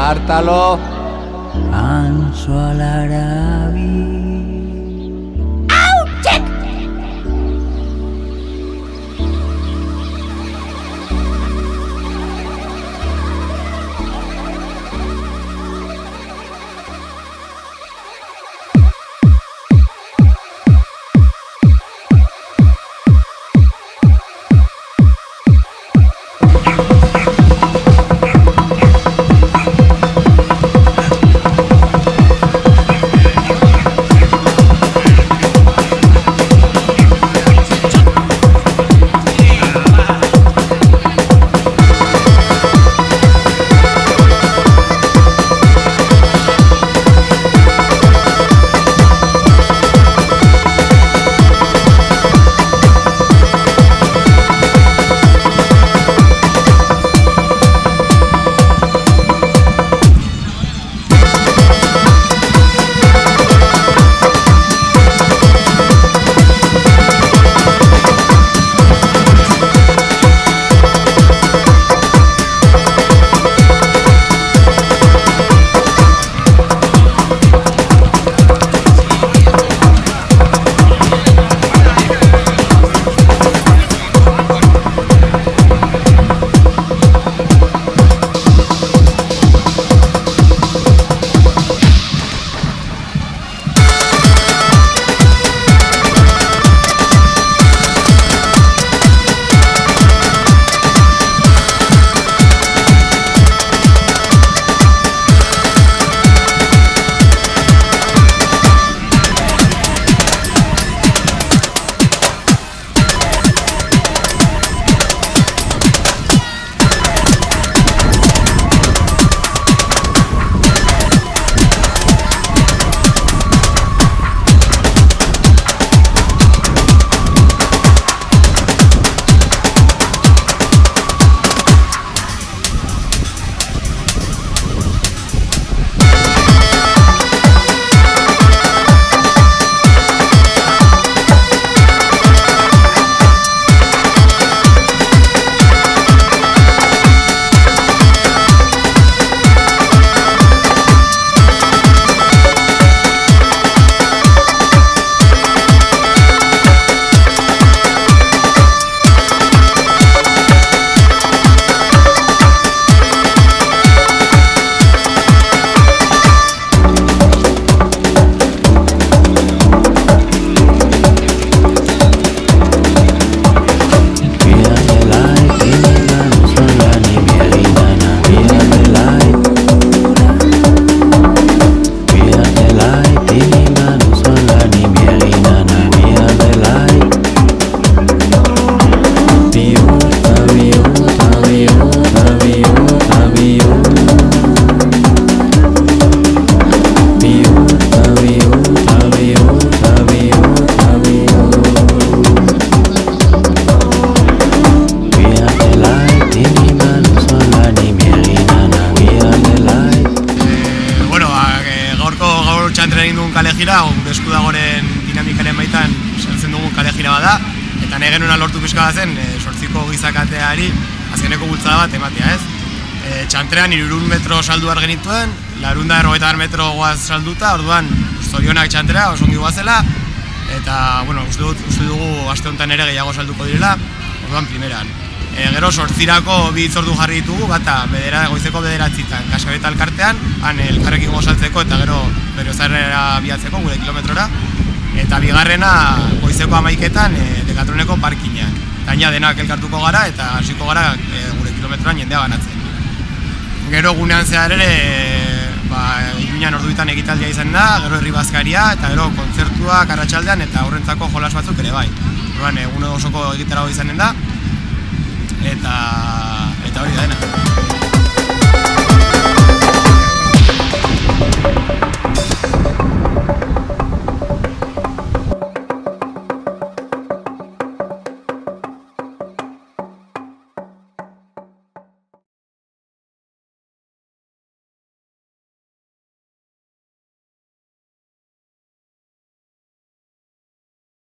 Apártalo. Anso alarabi. ¡Au! ¡Check! gure esku dagoren dinamikaren baitan sartzen dugun kale gira bada, eta nahi genuena lortu pixka bat zen, 8ko gizakateari azkeneko bultzada bat ematea, ez? Txantrean 300 metro saldu har genituen, 150 metro goaz salduta, orduan zorionak txantrea, oso ongi goazela, eta, bueno, uste dugu aste honetan ere gehiago salduko direla, orduan primeran. Gero 8ko bi hitzordu jarri ditugu, bata goizeko 9:00 Kaskabeta elkartean, han elkarrekin gozaltzeko eta gero Berriozarrera biatzeko gure kilometrora, eta bigarrena goizeko 11:00 Dekatroneko parkinean. Taina denak elkartuko gara eta hasiko gara gure kilometroan jendea banatzen. Gero gunean zehar ere, Iruñan orduitan ekitaldia izan da, gero herri bazkaria eta gero kontzertuak arratsaldean eta aurrentzako jolas batzuk ere bai. Orduan egun osoko egitarago izanen da. Eta hori da dena.